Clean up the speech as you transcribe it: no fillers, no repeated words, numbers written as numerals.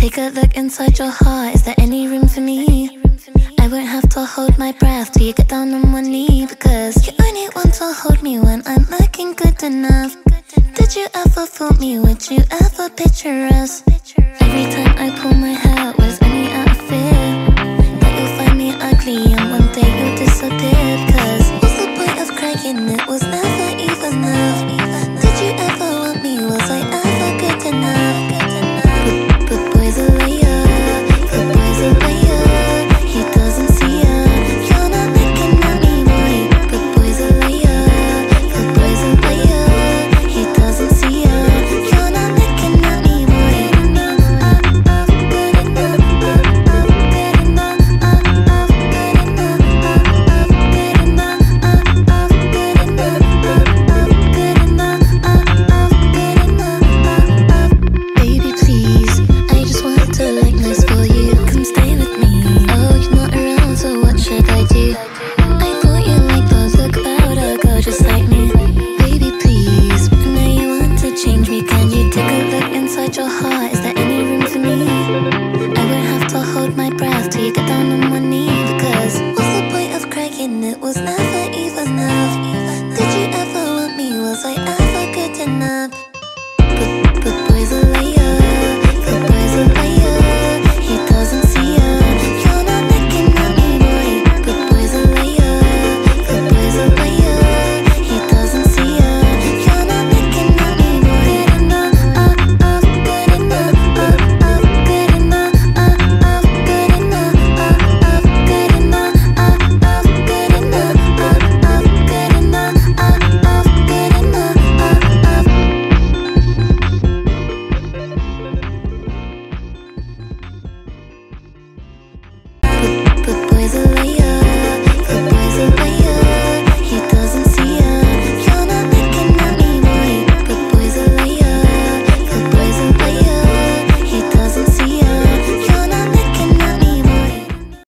Take a look inside your heart, is there any room for me? I won't have to hold my breath till you get down on one knee, because you only want to hold me when I'm looking good enough. Did you ever fool me? Would you ever picture us? Every time I pull my hair,